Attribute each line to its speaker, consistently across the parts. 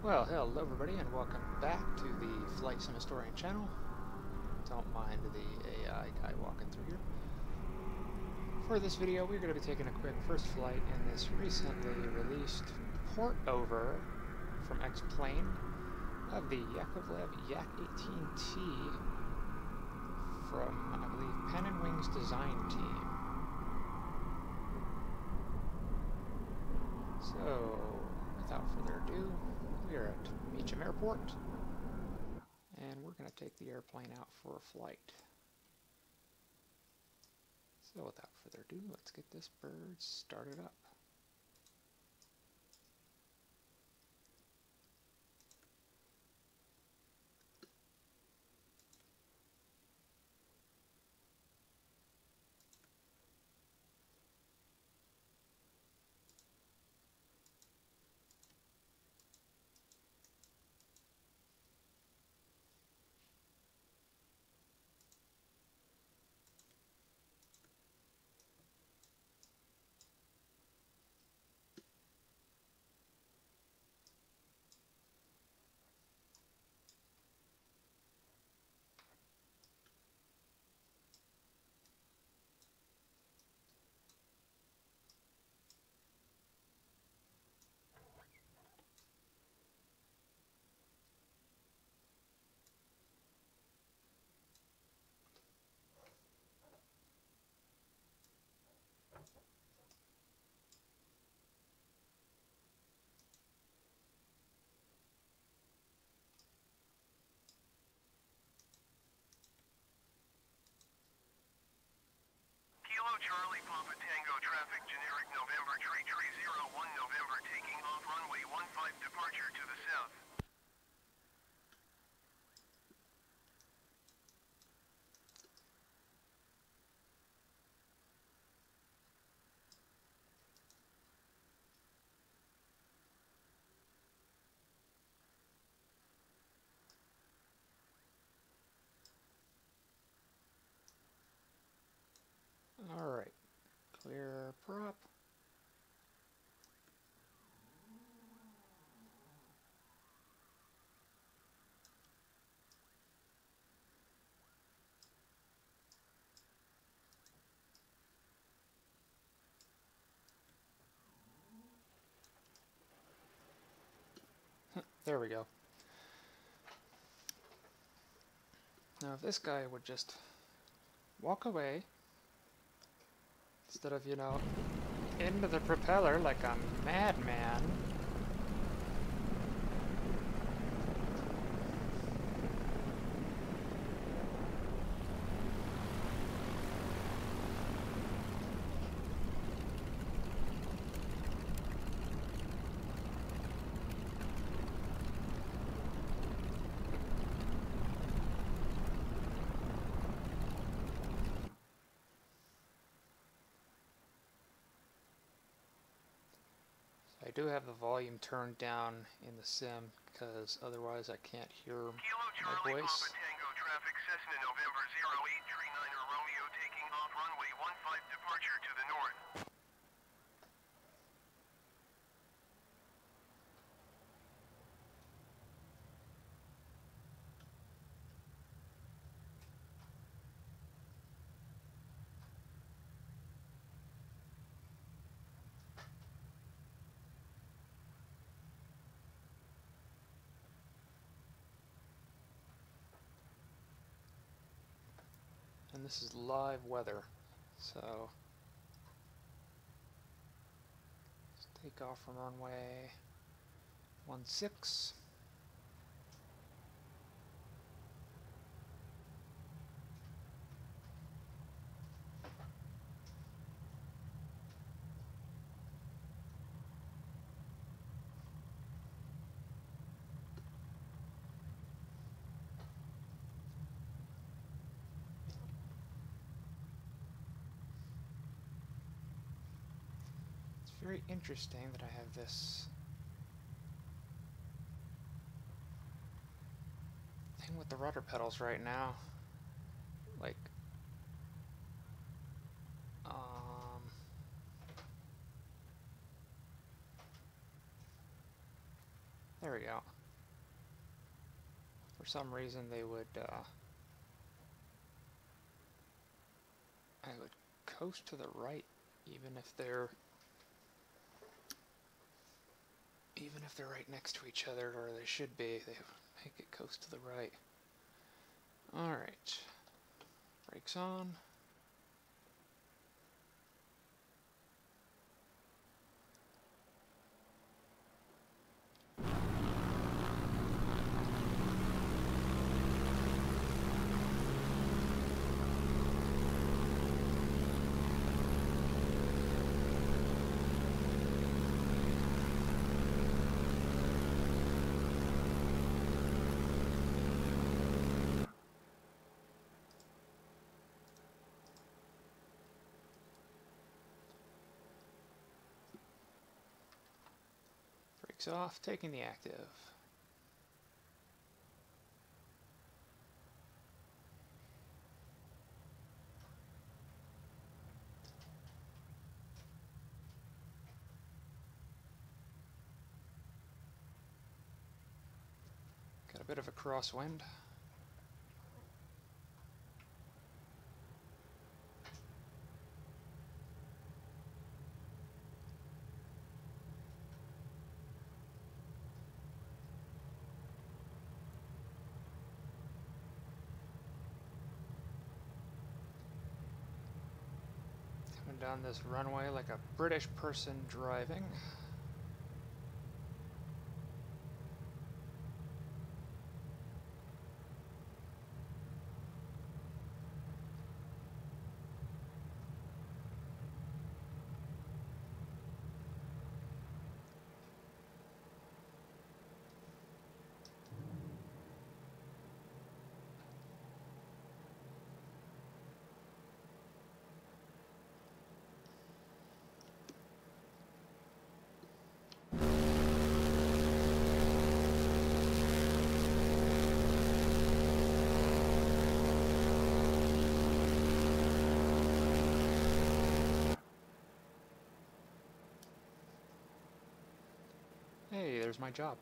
Speaker 1: Well, hello everybody and welcome back to the Flight Sim Historian channel. Don't mind the AI guy walking through here. For this video, we're going to be taking a quick first flight in this recently released port over from X-Plane of the Yakovlev Yak-18T from, I believe, Pannon Wings Design Team. So, without further ado, we are at Meacham Airport, and we're going to take the airplane out for a flight. So without further ado, let's get this bird started up.
Speaker 2: Charlie Papa Tango traffic generic November tree 01 November taking off runway 15 departure to the south.
Speaker 1: Alright, clear prop. There we go. Now if this guy would just walk away, instead of, you know, into the propeller like a madman. I do have the volume turned down in the sim because otherwise I can't hear my voice.
Speaker 2: Papa Tango traffic Cessna November 0839 Romeo taking off runway 15 departure to the north.
Speaker 1: And this is live weather, so let's take off from runway 16. Very interesting that I have this thing with the rudder pedals right now. Like, there we go. for some reason they would coast to the right, even if they're right next to each other, or they should be. They make it coast to the right. All right, brakes on. Brakes off, taking the active. Got a bit of a crosswind. Coming down this runway like a British person driving. Hey, there's my job.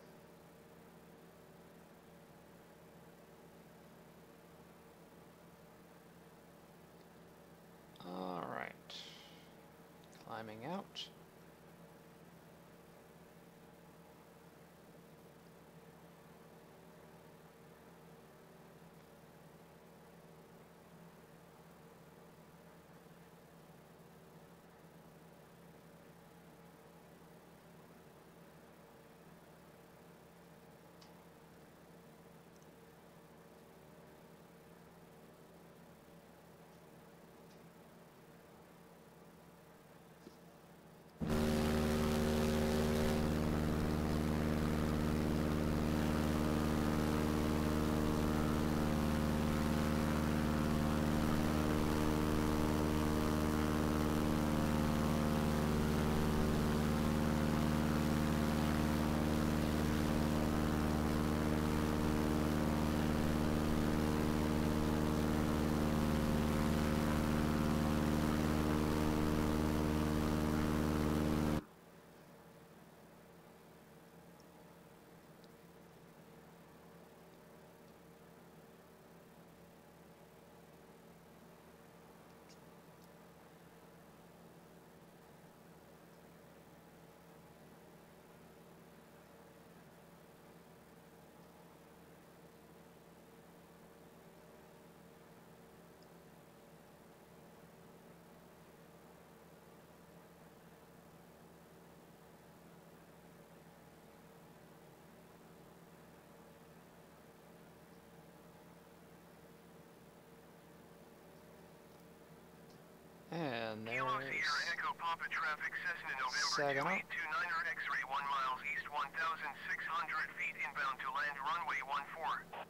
Speaker 1: All right, climbing out. And there's
Speaker 2: Kilo Sierra Echo Papa traffic, Cessna November
Speaker 1: Saginaw.
Speaker 2: 2829er X-ray 1 miles east 1,600 feet inbound to land runway 14.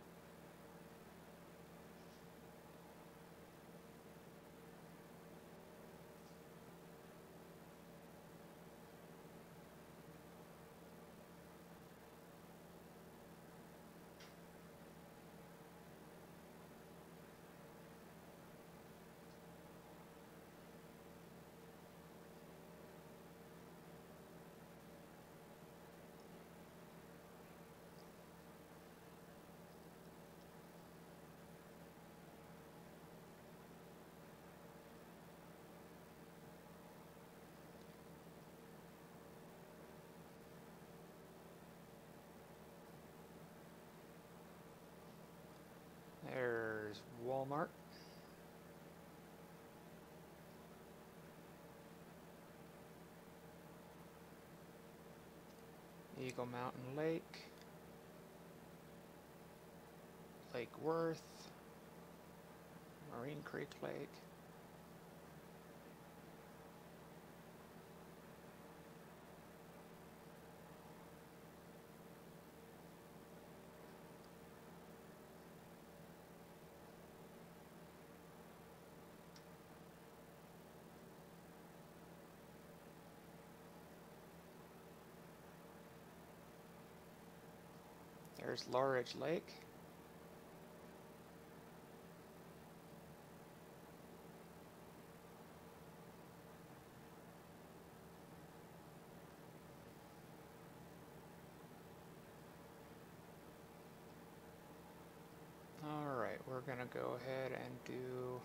Speaker 1: Eagle Mountain Lake, Lake Worth, Marine Creek Lake. There's Laurage Lake. Alright, we're gonna go ahead and do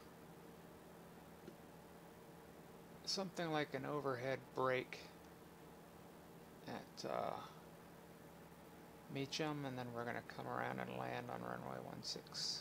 Speaker 1: something like an overhead brake at Meacham, and then we're going to come around and land on runway 16.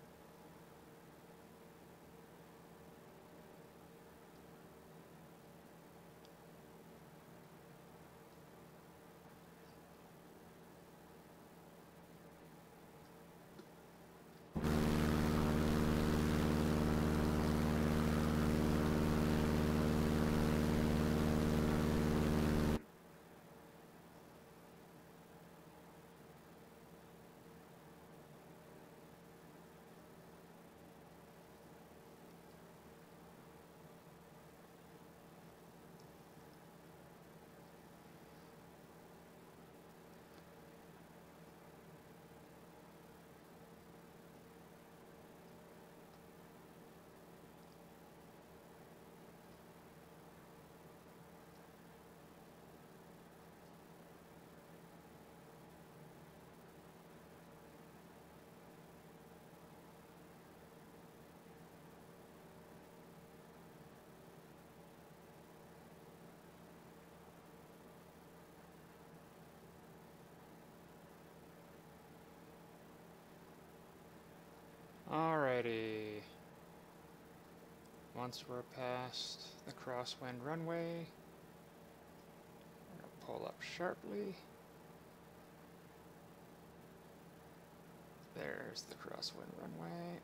Speaker 1: Alrighty. Once we're past the crosswind runway, we're going to pull up sharply. There's the crosswind runway.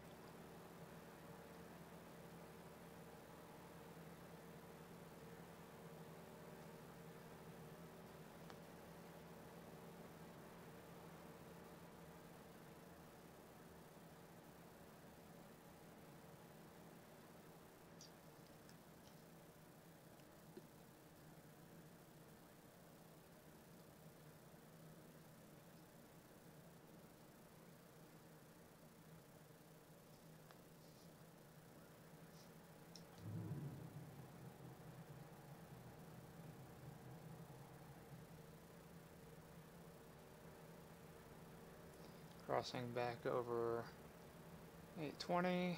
Speaker 1: Crossing back over 820.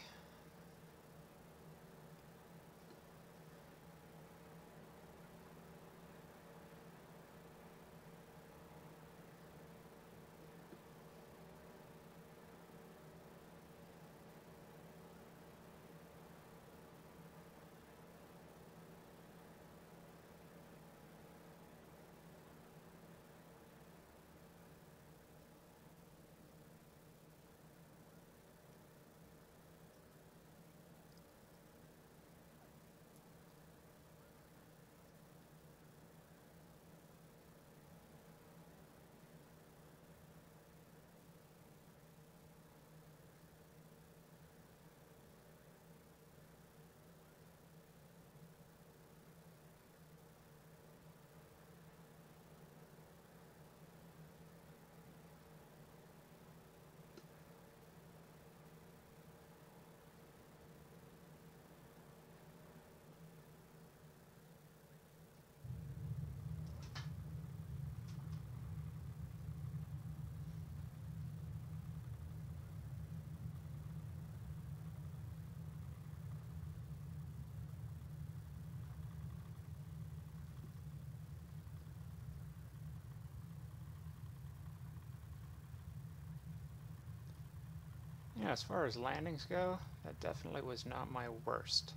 Speaker 1: Yeah, as far as landings go, that definitely was not my worst.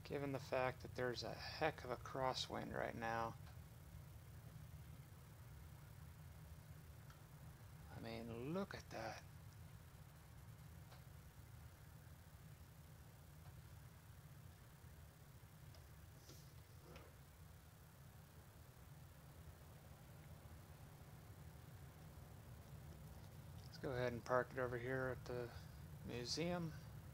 Speaker 1: given the fact that there's a heck of a crosswind right now. I mean, look at that. Let's go ahead and park it over here at the museum.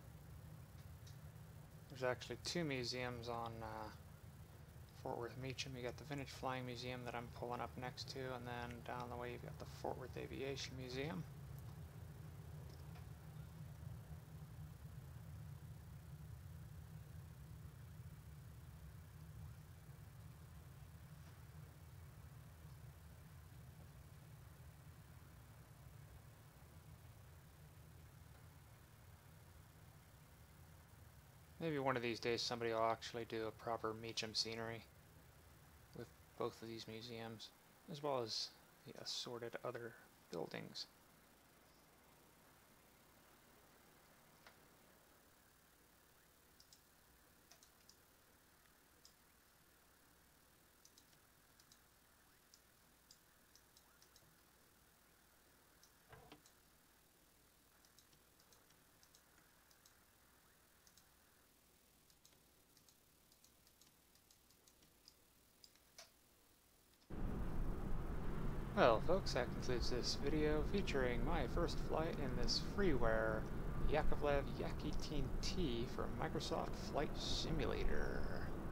Speaker 1: There's actually two museums on Fort Worth Meacham. You got the Vintage Flying Museum that I'm pulling up next to, and then down the way you've got the Fort Worth Aviation Museum. Maybe one of these days somebody will actually do a proper Meacham scenery with both of these museums, as well as the assorted other buildings. Well, folks, that concludes this video featuring my first flight in this freeware Yakovlev Yak-18T for Microsoft Flight Simulator.